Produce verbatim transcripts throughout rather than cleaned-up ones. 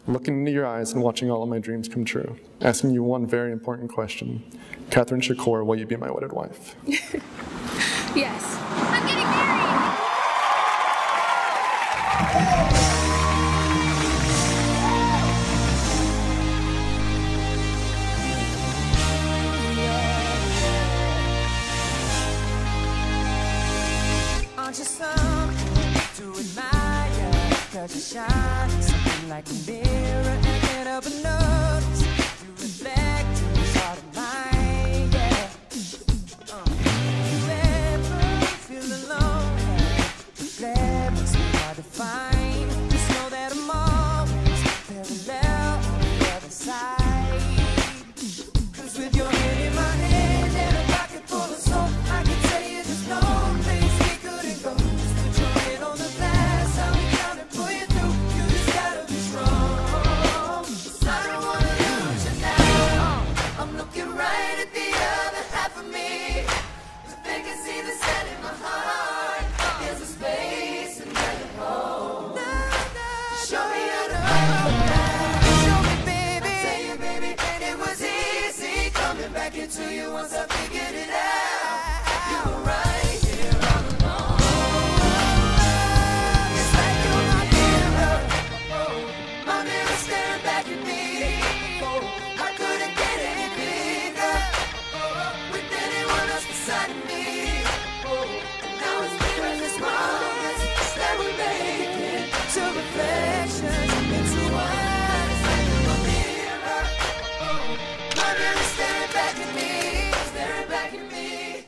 looking into your eyes and watching all of my dreams come true, asking you one very important question. Katherine Shakur, will you be my wedded wife? Yes. I'm getting married! Aren't you something to admire? Cause you shine something like a mirror and can't help but notice you reflect in this heart of mine, yeah. Uh, you ever feel alone? Glad it's hard to find. Just know that I'm always parallel on the other side. Cause with your hand in my hand and a pocket full of soul, I can tell you there's no place we couldn't go. Just put your hand on the glass, I'll be down and pull you through. You just gotta be strong. I don't wanna lose you now. I'm looking right at the other half of me. If they can see the set in my heart, there's a space and let it hold. Show me how to hold that. Show me, baby. I tell you, baby, and it was easy coming back into you once I figured it out. You were right here all along. It's like you're my mirror, my mirror staring back at me. I couldn't get any bigger with anyone else beside me. And now it's clear in this moment that we're making two reflections into one. It's like you're a mirror, my mirror staring back at me, staring back at me.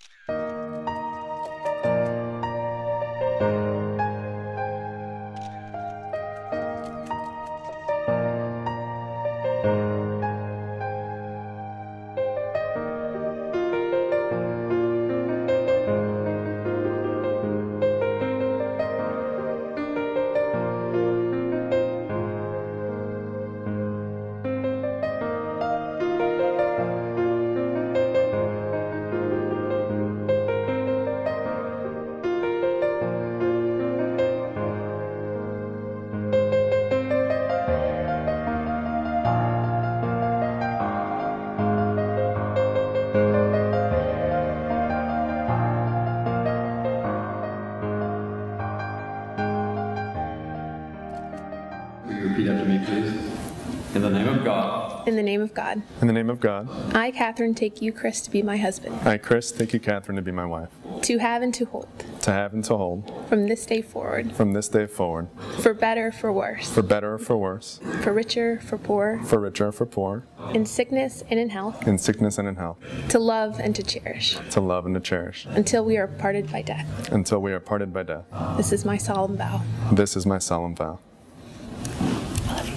Will you repeat after me, please? In the name of God. In the name of God. In the name of God, I, Katherine, take you, Chris, to be my husband, I, Chris, take you, Katherine, to be my wife, to have and to hold, to have and to hold, from this day forward, from this day forward, for better, for worse, for better or for worse, for richer, for poor, for richer or for poor, in sickness and in health, in sickness and in health, to love and to cherish, to love and to cherish, until we are parted by death. until we are parted by death. This is my solemn vow. This is my solemn vow. I love you.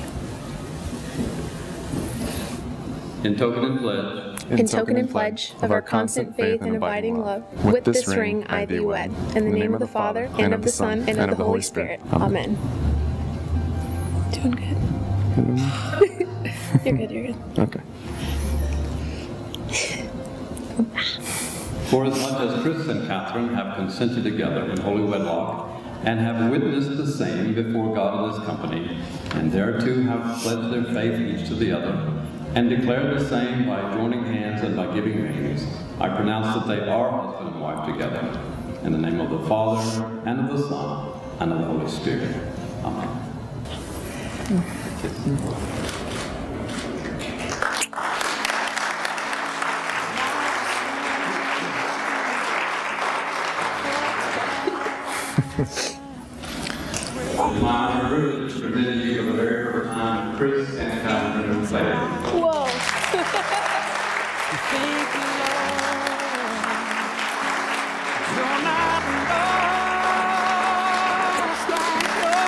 In token and pledge. In token and pledge of our constant faith and abiding love, with this ring I thee wed. In the name of the Father, and of the Son, and of the Holy Spirit. Amen. Doing good. You're good, you're good. Okay. For as much as Chris and Katherine have consented together in holy wedlock, and have witnessed the same before God and his company, and thereto have pledged their faith each to the other, and declared the same by joining hands and by giving rings, I pronounce that they are husband and wife together. In the name of the Father, and of the Son, and of the Holy Spirit. Amen. My privilege to present you for the very first time, Chris and Katherine Claytor. Whoa. Thank you, Lord. You're not lost on your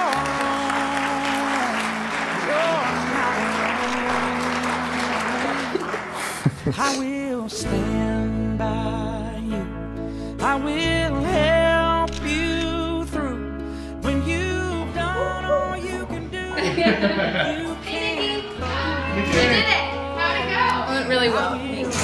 own. You're not alone. I will stand by you. I will help you through. When you've done all you can do, you can close. You did it! How'd it go? Went really well. Thanks.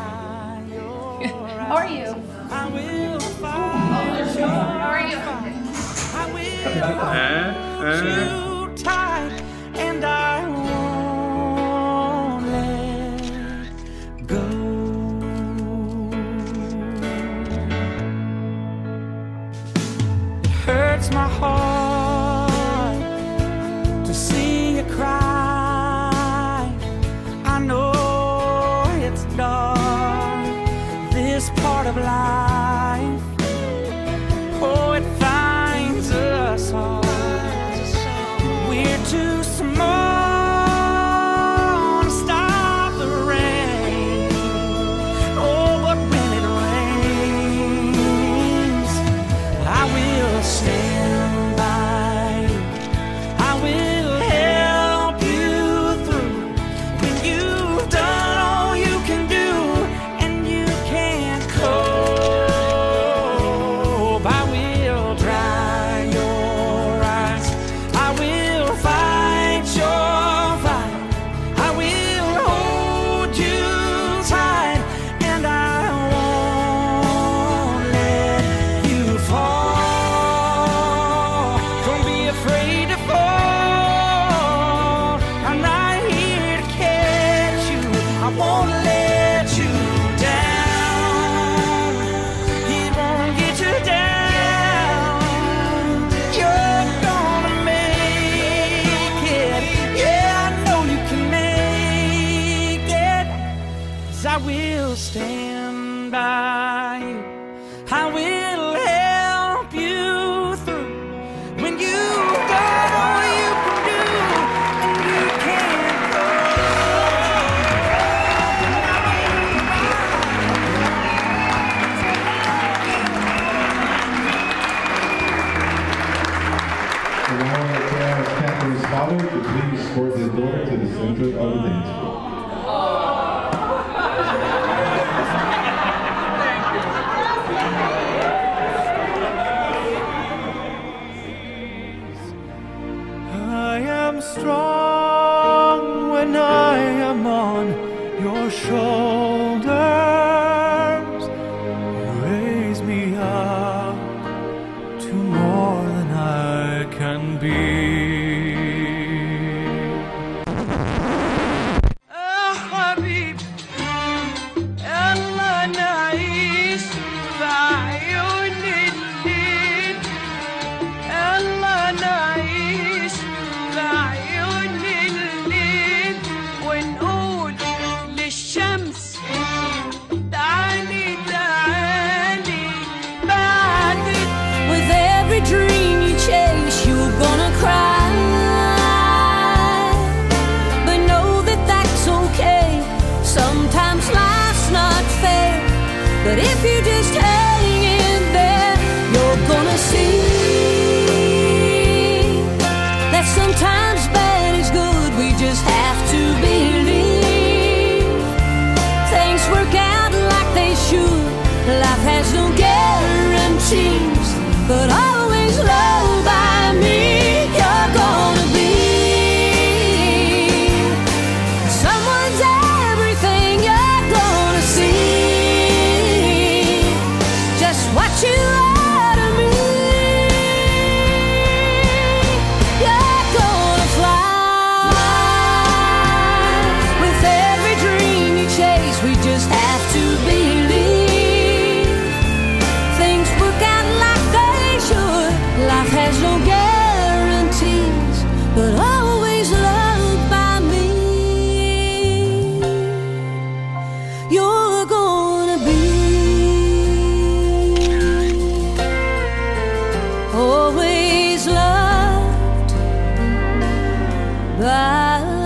How are you? I will find your How are you? I will hold you tight, and I see you cry. I know it's dark, this part of life. Oh, it finds us hard. We're too small to stop the rain. Oh, but when it rains, I will stand by. I will help you through when you've done all you can do and you can't cope. I will dry your eyes. I will fight your fight. I will hold you tight, and I won't let you fall. Don't be afraid to fall. I'm right here to catch you. I won't let you down. It won't get you down. You're gonna make it. Yeah, I know you can make it. 'Cause I will stand by you. I will help you through when you've got all you can do and you can't go. And now I'd like to ask Katherine's father to please escort his daughter to the center of the dance floor. I am strong when I am on your shoulders. You raise me up to more than I can be. Ah, Habib, Allah نعيش بعيون الليل. Allah نعيش بعيون الليل ونقول للشمس تعالي تعالي بعدك. With every dream you chase, you're gonna cry. But know that that's okay. Sometimes life's not fair. But if you just hang in there, you're gonna see that sometimes bad is good. We just have to believe things work out like they should. Life has no guarantees, but always loved by me. You're gonna be someone's everything. You're gonna see just what you are to me. You're gonna fly with every dream you chase. We just have to believe things work out like they should. Life has no guarantees, but always loved by me. You're gonna be always loved by